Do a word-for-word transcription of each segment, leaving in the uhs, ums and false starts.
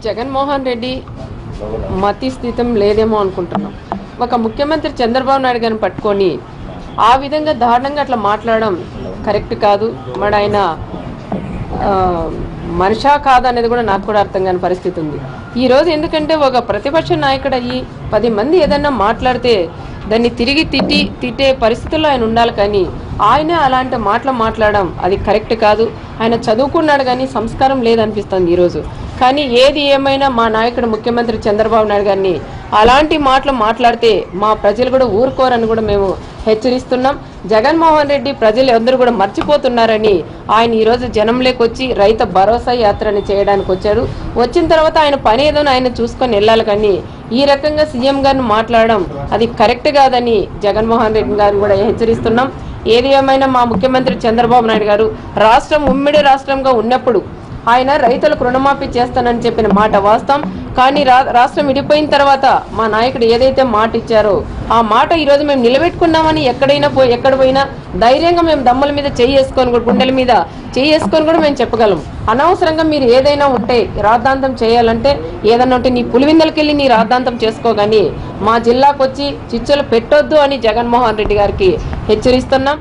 జగన్మోహన్ రెడ్డి మతి స్థితం లేదేమో అనుకుంటున్నాం. ఒక ముఖ్యమంత్రి చంద్రబాబు నాయుడు గారిని పట్టుకొని ఆ విధంగా దారుణంగా అట్లా మాట్లాడడం కరెక్ట్ కాదు. మరి ఆయన మనిషా కాదు అనేది కూడా నాకు కూడా అర్థం కాని పరిస్థితి ఉంది ఈరోజు. ఎందుకంటే ఒక ప్రతిపక్ష నాయకుడు అయ్యి పది మంది ఏదన్నా మాట్లాడితే దాన్ని తిరిగి తిట్టి తిట్టే పరిస్థితుల్లో ఆయన ఉండాలి, కానీ ఆయనే అలాంటి మాటలు మాట్లాడడం అది కరెక్ట్ కాదు. ఆయన చదువుకున్నాడు కానీ సంస్కారం లేదనిపిస్తుంది ఈరోజు. కానీ ఏది ఏమైనా మా నాయకుడు ముఖ్యమంత్రి చంద్రబాబు నాయుడు గారిని అలాంటి మాటలు మాట్లాడితే మా ప్రజలు కూడా ఊరుకోరని కూడా మేము హెచ్చరిస్తున్నాం. జగన్మోహన్ రెడ్డి ప్రజలు అందరూ కూడా మర్చిపోతున్నారని ఆయన ఈరోజు జనంలోకి వచ్చి రైతు భరోసా యాత్రని చేయడానికి వచ్చాడు. వచ్చిన తర్వాత ఆయన పని ఏదో ఆయన చూసుకొని వెళ్ళాలి, కానీ ఈ రకంగా సీఎం గారిని మాట్లాడడం అది కరెక్ట్ కాదని జగన్మోహన్ రెడ్డి గారిని కూడా హెచ్చరిస్తున్నాం. ఏది ఏమైనా మా ముఖ్యమంత్రి చంద్రబాబు నాయుడు గారు రాష్ట్రం ఉమ్మడి రాష్ట్రంగా ఉన్నప్పుడు ఆయన రైతులకు రుణమాఫీ చేస్తానని చెప్పిన మాట వాస్తవం. కానీ రాష్ట్రం విడిపోయిన తర్వాత మా నాయకుడు ఏదైతే మాట ఇచ్చారో ఆ మాట ఈరోజు మేము నిలబెట్టుకున్నామని ఎక్కడైనా పోయి ఎక్కడ పోయినా ధైర్యంగా మేము దమ్ముల మీద చేసుకొని కూడా గుండెల మీద చేసుకొని కూడా మేము చెప్పగలం. అనవసరంగా మీరు ఏదైనా ఉంటే రాద్ధాంతం చేయాలంటే ఏదన్నా ఉంటే నీ పులివిందలకి వెళ్ళి నీ రాద్ధాంతం చేసుకోగాని మా జిల్లాకు వచ్చి చిచ్చులు పెట్టొద్దు అని జగన్మోహన్ రెడ్డి గారికి హెచ్చరిస్తున్నాం.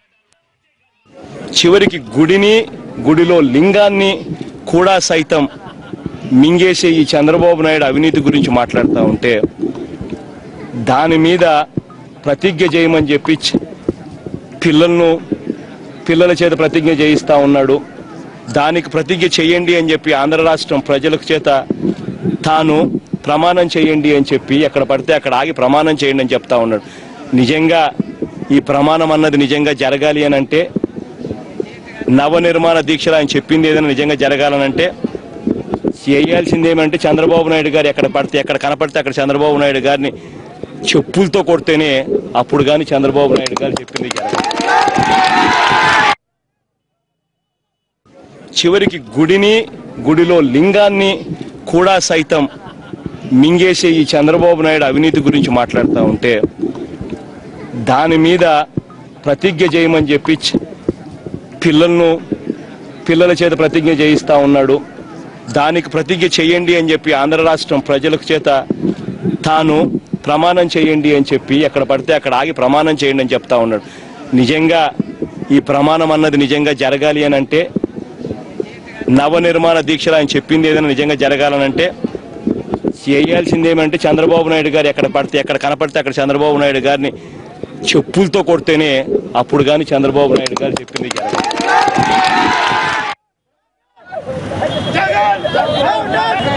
చివరికి గుడిని గుడిలో లింగాన్ని కూడా సైతం మింగేసే ఈ చంద్రబాబు నాయుడు అవినీతి గురించి మాట్లాడుతూ ఉంటే దాని మీద ప్రతిజ్ఞ చేయమని చెప్పి పిల్లలను పిల్లల చేత ప్రతిజ్ఞ చేయిస్తూ ఉన్నాడు. దానికి ప్రతిజ్ఞ చేయండి అని చెప్పి ఆంధ్ర రాష్ట్రం ప్రజల చేత తాను ప్రమాణం చేయండి అని చెప్పి ఎక్కడ పడితే అక్కడ ఆగి ప్రమాణం చేయండి అని చెప్తా ఉన్నాడు. నిజంగా ఈ ప్రమాణం అన్నది నిజంగా జరగాలి అని అంటే, నవనిర్మాణ దీక్షలు ఆయన చెప్పింది ఏదైనా నిజంగా జరగాలనంటే చేయాల్సింది ఏమంటే చంద్రబాబు నాయుడు గారు ఎక్కడ పడితే ఎక్కడ కనపడితే అక్కడ చంద్రబాబు నాయుడు గారిని చెప్పులతో కొడితేనే అప్పుడు కానీ చంద్రబాబు నాయుడు గారు చెప్పింది జరగాలి. చివరికి గుడిని గుడిలో లింగాన్ని కూడా సైతం మింగేసే ఈ చంద్రబాబు నాయుడు అవినీతి గురించి మాట్లాడుతూ ఉంటే దాని మీద ప్రతిజ్ఞ చేయమని చెప్పి పిల్లలను పిల్లల చేత ప్రతిజ్ఞ చేయిస్తూ ఉన్నాడు. దానికి ప్రతిజ్ఞ చేయండి అని చెప్పి ఆంధ్ర రాష్ట్రం ప్రజల చేత తాను ప్రమాణం చేయండి అని చెప్పి ఎక్కడ పడితే అక్కడ ఆగి ప్రమాణం చేయండి అని చెప్తా ఉన్నాడు. నిజంగా ఈ ప్రమాణం అన్నది నిజంగా జరగాలి అని అంటే, నవనిర్మాణ దీక్షలు ఆయన చెప్పింది ఏదైనా నిజంగా జరగాలనంటే చేయాల్సింది ఏమంటే చంద్రబాబు నాయుడు గారు ఎక్కడ పడితే ఎక్కడ కనపడితే అక్కడ చంద్రబాబు నాయుడు గారిని చెప్పులతో కొడితేనే అప్పుడు కానీ చంద్రబాబు నాయుడు గారు చెప్పింది జరగాలి.